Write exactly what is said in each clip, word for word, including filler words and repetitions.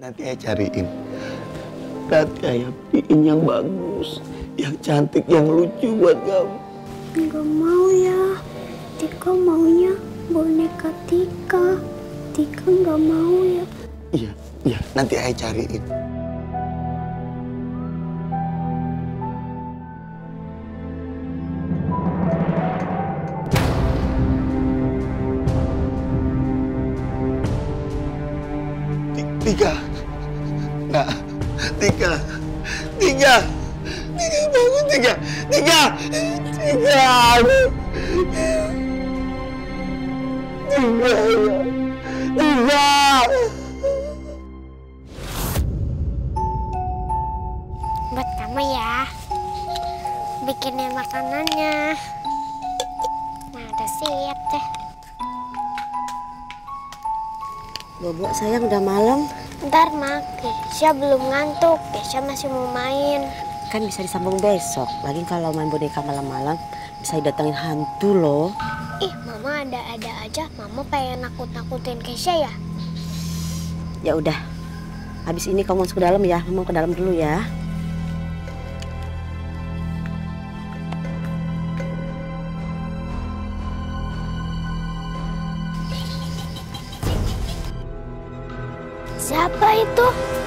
Nanti saya cariin. Nanti ayah beliin yang bagus, yang cantik, yang lucu buat kamu. Enggak mau ya. Tika maunya boneka Tika. Tika nggak mau ya. Iya, iya. Nanti ayah cariin. Tika, nah, Tika, Tika, Tika bangun, Tika, Tika, Tika, Tika, Tika. Buat kamu ya, bikinin makanannya. Nah, udah siap deh. Bobo sayang, udah malam. Ntar mak, Kesha belum ngantuk. Kesha masih mau main. Kan bisa disambung besok. Lagi kalau main boneka malam-malam bisa didatengin hantu loh. Ih, mama ada-ada aja. Mama pengen nakut-nakutin Kesha ya? Ya udah, habis ini kamu masuk ke dalam ya. Mama ke dalam dulu ya. Siapa itu?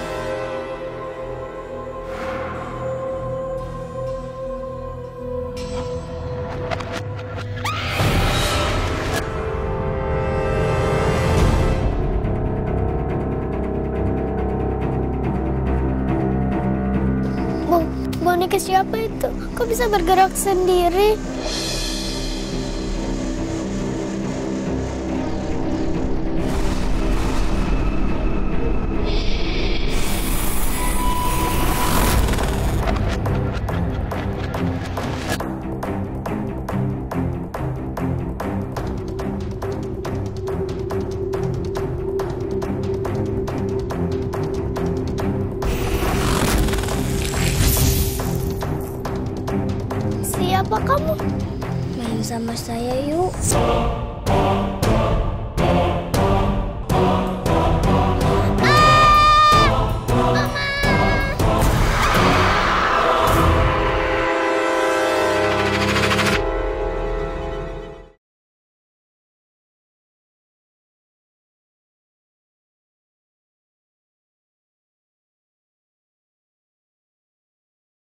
Bo, boneka siapa itu? Kok bisa bergerak sendiri? Siapa kamu? Main sama saya yuk.